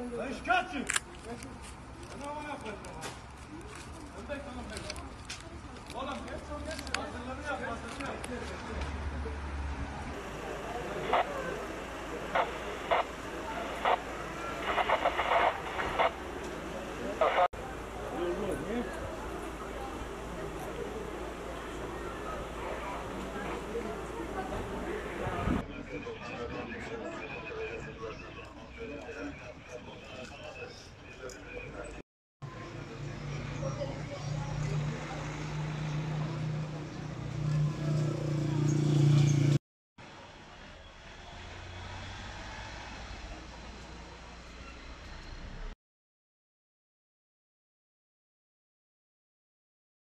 Ben şikayetçiyim. Ne yapayım? Öndek hanım benim. Oğlum geç çok geç. Hazırlarını yap.